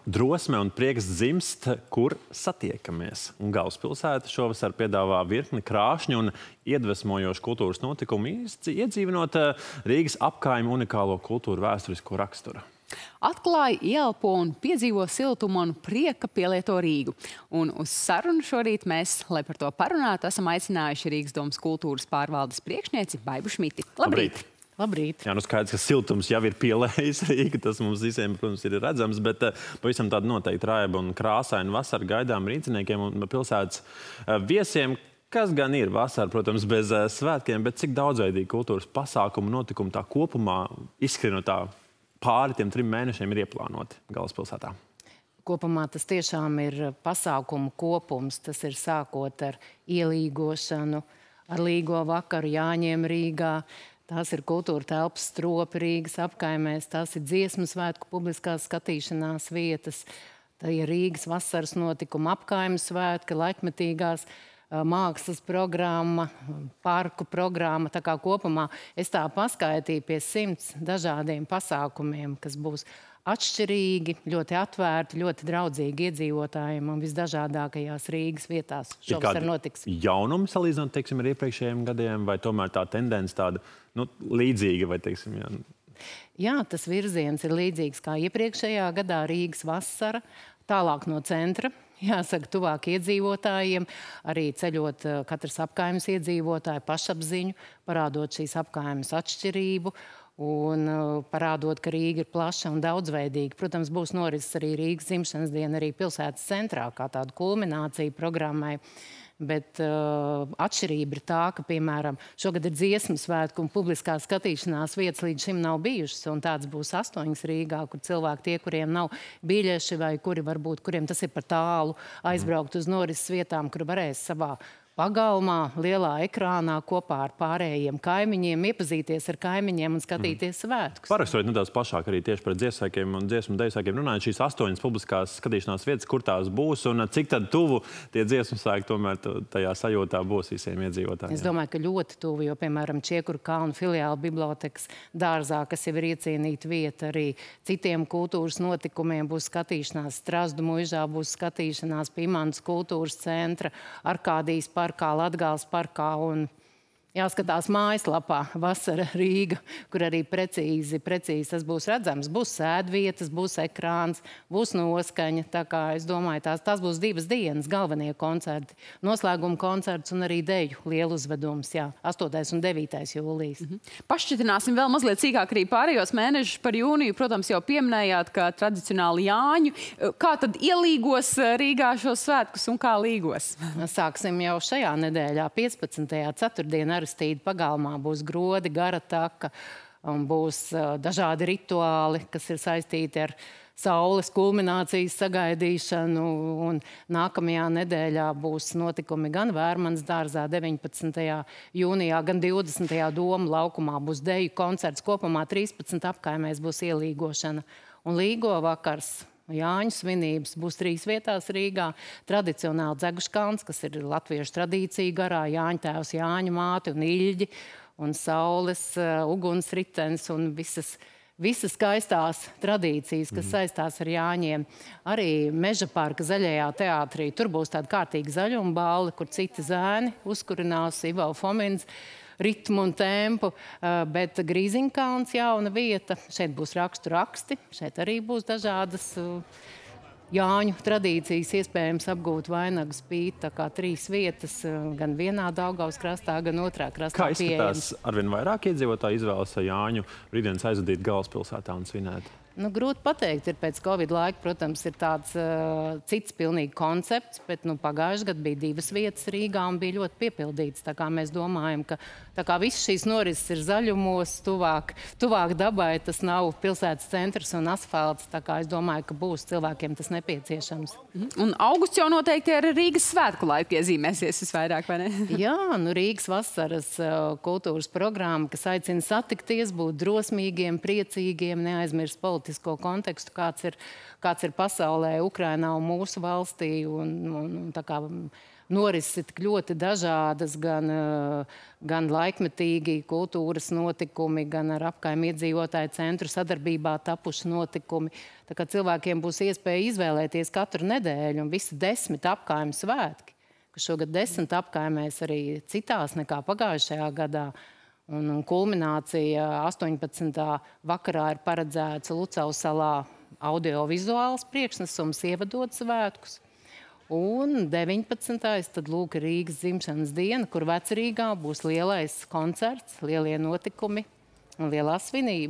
drosme un prieks dzimst, kur satiekamies. Un galvaspilsēta šovasar piedāvā virkni krāšņu un iedvesmojošu kultūras notikumu, iedzīvinot Rīgas apkaimi unikālo kultūru vēsturisko raksturu. Atklāja, ieelpo un piedzīvo siltumu un prieka pielieto Rīgu. Un uz sarunu šorīt mēs, lai par to parunātu, esam aicinājuši Rīgas domas kultūras pārvaldes priekšnieci Baibu Šmiti. Labrīt! Labrīt! Jā, nu skaidrs, ka siltums jau ir pielējis Rīga, tas mums visiem, protams, ir redzams, bet pavisam tāda noteikti raiba un krāsaina vasara gaidām rīdziniekiem un pilsētas viesiem, kas gan ir vasara, protams, bez svētkiem, bet cik daudzveidīgi kultūras pasākumu notikumu tā kopumā izskrienot tā pāri tiem 3 mēnešiem ir ieplānoti galvaspilsētā. Kopumā tas tiešām ir pasākumu kopums. Tas ir sākot ar ielīgošanu, ar līgo vakaru Jāņiem Rīgā. Tās ir kultūra telpas stropi Rīgas apkaimēs, tās ir dziesmu svētku publiskās skatīšanās vietas, tā ir Rīgas vasaras notikuma apkaimu svētki, laikmetīgās mākslas programma, parku programma. Tā kā kopumā es tā paskaitīju pie 100 dažādiem pasākumiem, kas būs atšķirīgi, ļoti atvērti, ļoti draudzīgi iedzīvotājiem un visdažādākajās Rīgas vietās. Šovasar notiks. Jaunumi salīdzinot, teiksim, ar iepriekšējiem gadiem, vai tomēr tā tendence tāda, līdzīga, vai, teiksim, jā? Jā, tas virziens ir līdzīgs kā iepriekšējā gadā Rīgas vasara, tālāk no centra, jāsaka, tuvāk iedzīvotājiem, arī ceļot katras apkaimes iedzīvotāju pašapziņu, parādot šīs apkaimes atšķirību, un parādot, ka Rīga ir plaša un daudzveidīga. Protams, būs norises arī Rīgas dzimšanas diena arī pilsētas centrā, kā tāda kulminācija programmai. Bet atšķirība ir tā, ka, piemēram, šogad ir dziesmu svētku un publiskā skatīšanās vietas līdz šim nav bijušas, un tāds būs 8 Rīgā, kur cilvēki tie, kuriem nav biļeši vai kuriem tas ir par tālu, aizbraukt uz norises vietām, kur varēs savā pagalmā, lielā ekrānā kopā ar pārējiem kaimiņiem, iepazīties ar kaimiņiem un skatīties svētkus. Parakstot nedaudz plašāk arī tieši par dziesmsvētkiem un dziesmu deju svētkiem runājot, šīs 8 publiskās skatīšanās vietas, kur tās būs un cik tad tuvu tie dziesmsvētki tomēr tajā sajūtā būs visiem iedzīvotājiem? Es domāju, ka ļoti tuvu, jo, piemēram, Čiekuru kalnu filiāla bibliotekas dārzā, kas jau ir iecienīta vieta, arī citiem kultūras notikumiem būs skatīšanās. Strazdu muižā būs skatīšanās pie Imantas kultūras centra, Arkādijas parkā, Latgales parkā un jāskatās mājaslapā Vasara Rīga, kur arī precīzi tas būs redzams. Būs sēdvietas, būs ekrāns, būs noskaņa. Tā kā es domāju, tās būs 2 dienas galvenie koncerti. Noslēguma koncerts un arī deju lielu uzvedums, 8. un 9. jūlijas. Pašķitināsim vēl mazliet sīkāk arī pārējos mēnešus par jūniju. Protams, jau pieminējāt, ka tradicionāli Jāņu. Kā tad ielīgos Rīgā šos svētkus un kā līgos? Sāksim jau šajā nedēļā, 15. ceturtdienā. Aristīda pagalmā būs grodi, gara taka un būs dažādi rituāli, kas ir saistīti ar saules kulminācijas sagaidīšanu. Un nākamajā nedēļā būs notikumi gan Vērmanas dārzā 19. jūnijā, gan 20. Doma laukumā būs deju koncerts. Kopumā 13 apkaimēs būs ielīgošana un līgo vakars. Jāņu svinības būs 3 vietās Rīgā. Tradicionāli Dzeguškalns, kas ir latviešu tradīcija garā, Jāņu tēvs, Jāņu māte un Iļģi un saules ugunsritenis un visas skaistās tradīcijas, kas saistās ar Jāņiem. Arī Meža parka zaļajā teātrī. Tur būs tāda kārtīga zaļuma balli, kur citi zēni uzkurinās, Ivo Fomins, ritmu un tempu, bet Grīziņkalns jauna vieta. Šeit būs rakstu raksti, šeit arī būs dažādas Jāņu tradīcijas, iespējams apgūt vainagu spīti, tā kā 3 vietas, gan vienā Daugavas krastā, gan otrā krastā pieejams. Kā izskatās, arvien vairāk iedzīvotāji izvēlas Jāņu brīvdienas aizvadīt galvaspilsētā un svinēt? Grūti pateikt, ir pēc Covid laika, protams, ir tāds cits pilnīgi koncepts, bet pagājuši gadu bija 2 vietas Rīgā un bija ļoti piepildīts. Tā kā mēs domājam, ka tā kā visas šīs norises ir zaļumos, tuvāk dabai, tas nav pilsētas centrs un asfalts. Tā kā es domāju, ka būs cilvēkiem tas nepieciešams. Un augusts jau noteikti ar Rīgas svētku laiku iezīmēsies visvairāk, vai ne? Jā, Rīgas vasaras kultūras programma, kas aicina satikties, būt drosmīgiem, priecīgiem, neaizmirst politisko kontekstu, kāds ir pasaulē, Ukrainā un mūsu valstī. Un tā kā norises tik ļoti dažādas, gan laikmetīgi kultūras notikumi, gan ar apkaimju iedzīvotāju centru sadarbībā tapuši notikumi. Tā kā cilvēkiem būs iespēja izvēlēties katru nedēļu un visi 10 apkaimu svētki, ka šogad 10 apkaimēs arī citās nekā pagājušajā gadā. Un kulminācija 18. vakarā ir paredzēts Lucavas salā audiovizuāls priekšnesums ievadot svētkus. Un 19. tad lūk Rīgas dzimšanas diena, kur Vecrīgā būs lielais koncerts, lielie notikumi un lielā svinība.